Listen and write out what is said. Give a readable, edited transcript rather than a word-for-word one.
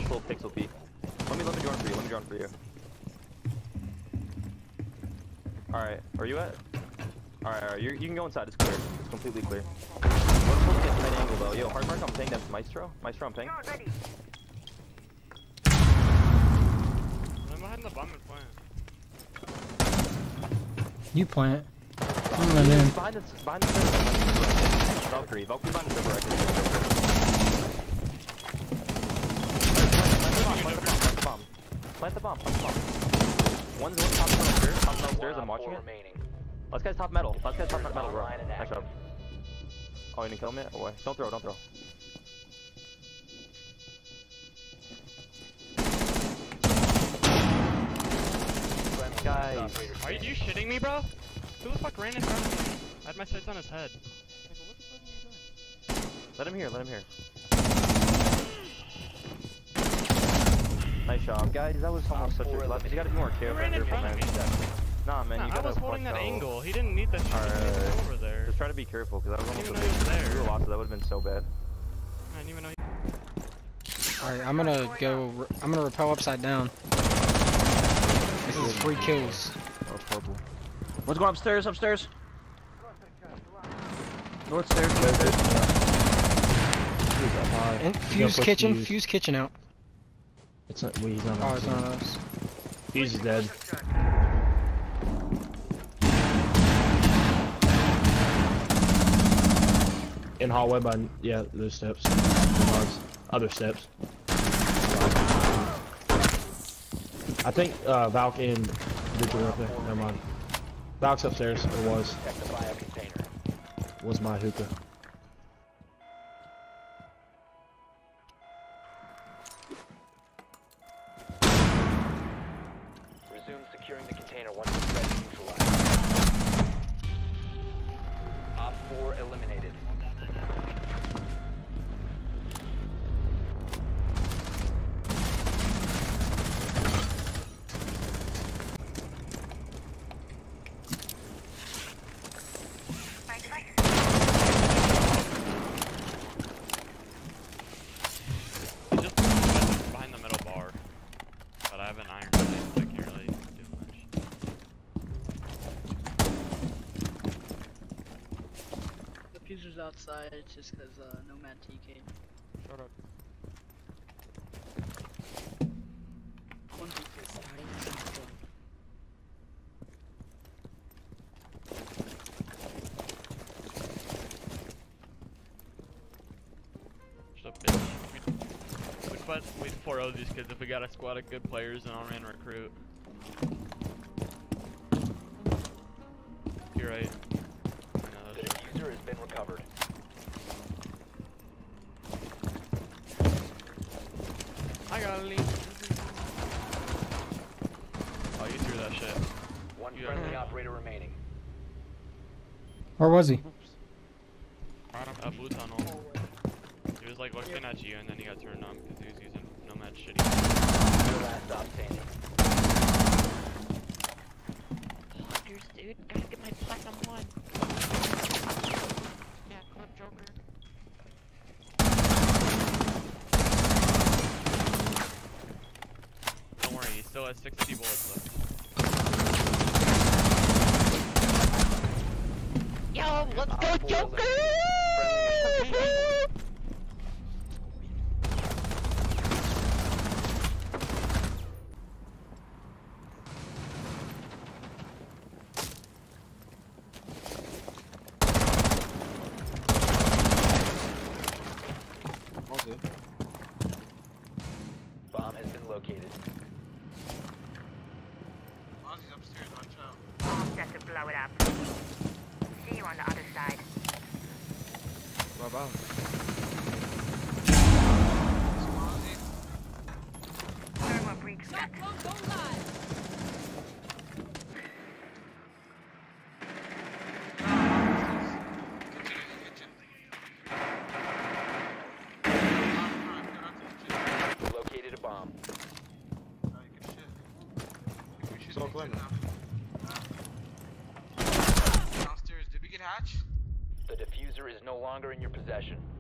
full pixel peek. Let me drone for you. Alright, where are you at? Alright, you can go inside, it's clear. It's completely clear. We're supposed to get tight angle though. Yo, hard mark, I'm ping that Maestro. Maestro, I'm ping. I'm behind the bomb and plant. You plant. I'm running in. Behind the server. Valkyrie behind the server. Plant the bomb. One's top metal stairs, I'm watching it. Last guy's top metal, bro. Nice job. Oh, you didn't kill me? Oh, boy. Don't throw. Guys. Are you shitting me, bro? Who the fuck ran in front of me? I had my sights on his head. Let him hear. Nice job, guys. That was almost such a left. You gotta be more careful. Nah, man, you gotta. I was holding that angle. He didn't need that shit over there. Just try to be careful, because that was almost a big there. We were lost, so that would have been so bad. I didn't even know. Alright, I'm gonna rappel upside down. This is 3 kills. That was horrible. Let's go upstairs. North stairs. Fuse kitchen out. It's not. He's not. Oh, it's not us. Fuse is dead. In hallway by those steps. Other steps. I think Valk and Vigil up there. Never mind. Valk's upstairs. It was my hookah. Resume securing the container once it's ready to neutralize. Op 4 eliminated. Fuser's outside, it's just because Nomad TK. Shut up. One TK. Shut up, bitch. We'd 4-0 these kids if we got a squad of good players and on-ran recruit. You're right. The diffuser has been recovered. I got a lead. Oh, you threw that shit. One friendly operator remaining. Where was he? Blue tunnel. He was like looking at you and then he got turned on because he was using Nomad shitty. Your last stop standing. Hunters, dude. Gotta get my platinum 1. Yeah, Club Joker. Don't worry, he still has 60 bullets left. Yo, let's go, Joker! Bomb has been located. Ozzy's upstairs, watch out. Just to blow it up. See you on the other side. Ozzy. Thermal breach set. Located a bomb. So downstairs, did we get hatch? The diffuser is no longer in your possession.